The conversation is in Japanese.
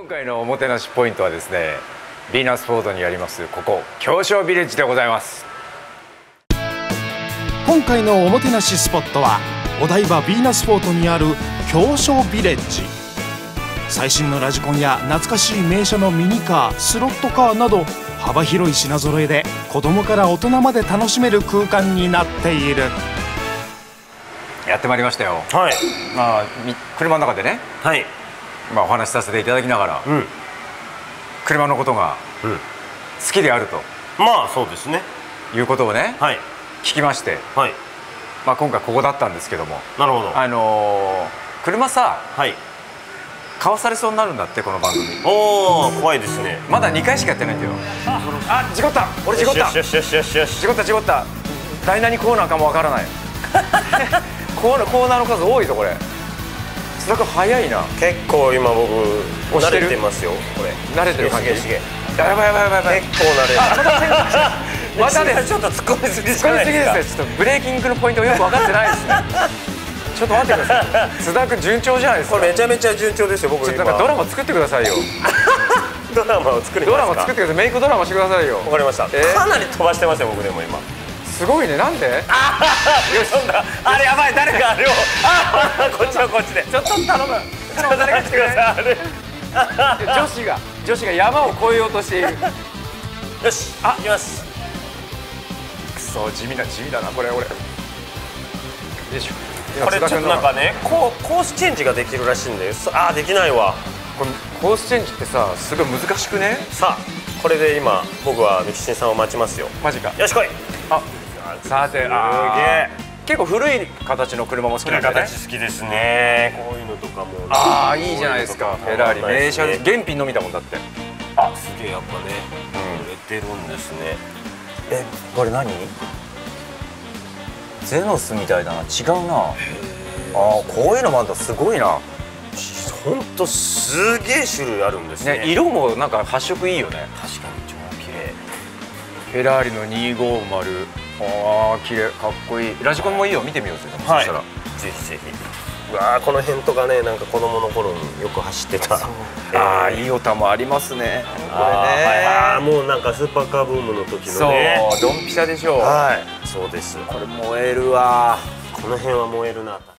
今回のおもてなしポイントはですね、ヴィーナスフォートにありますここ狭小ビレッジでございます。 今回のおもてなしスポットはお台場ヴィーナスフォートにある狭小ビレッジ。最新のラジコンや懐かしい名車のミニカー、スロットカーなど幅広い品揃えで子供から大人まで楽しめる空間になっている。 やってまいりましたよ。 はい。 まあ車の中でね、 はい。 お話しさせていただきながら、車のことが好きであると、 まあそうですね。 いうことをね、 はい。 聞きまして、 はい。 今回ここだったんですけども、 なるほど。 車さはい。 買わされそうになるんだって、この番組。 おお、怖いですね。 まだ2回しかやってないんだよ。あ、事故った、俺事故った、 よしよしよしよし。 事故った事故った。第何コーナーかもわからない。コーナーの数多いぞこれ。須田君早いな。 結構今僕慣押してるれてますよ。これ。 慣れてる感じ。 しげ。 やばいやばいやばいやばい。 結構慣れる。 またね、 ちょっと突っ込みすぎじゃ突っ込みすぎないですか。 ですね。ちょっとブレーキングのポイントがよく分かってないですね。ちょっと待ってください。須田君順調じゃないですか。 これめちゃめちゃ順調ですよ。僕ちょっとなんかドラマ作ってくださいよ。 ドラマを作りドラますか。 マ作ってください。メイクドラマしてくださいよ。 わかりました。かなり飛ばしてますよ僕でも今。 すごいね。なんで？ よし。あれやばい、誰かあれを。こっちはこっちで。 ちょっと頼む。 誰か来てください。あれ。 女子が山を越えようとしている。 よし。行きます。 くそ、地味だなこれ俺。よいしょ。 これちょっとなんかね、コースチェンジができるらしいんで、できないわ。 これコースチェンジってさ、すごい難しくね。 さあ、これで今僕はミキシンさんを待ちますよ。 マジか。 よし来い。 あ、さて、 すげえ。 結構古い形の車も好きなんだね。 形好きですね。こういうのとかも。 ああ、いいじゃないですか。フェラーリ名車原品のみだもんだって。 あ、すげえやっぱね、売れてるんですね。 これ何？ゼノスみたいだな。違うな。ああ、こういうのもあんだ。すごいな。 ほんとすげえ種類あるんですね。 ね、色もなんか発色いいよね。 確かに超綺麗。 フェラーリの250。ああ、綺麗、かっこいい。ラジコンもいいよ、見てみようぜ。そしたらぜひぜひ。うわー、この辺とかね、なんか子供の頃によく走ってた。 ああ、いいおたもありますね。これね。 もうなんかスーパーカーブームの時のね。 そう、ドンピシャでしょう。 はい、そうです。 これ燃えるわ。 この辺は燃えるな。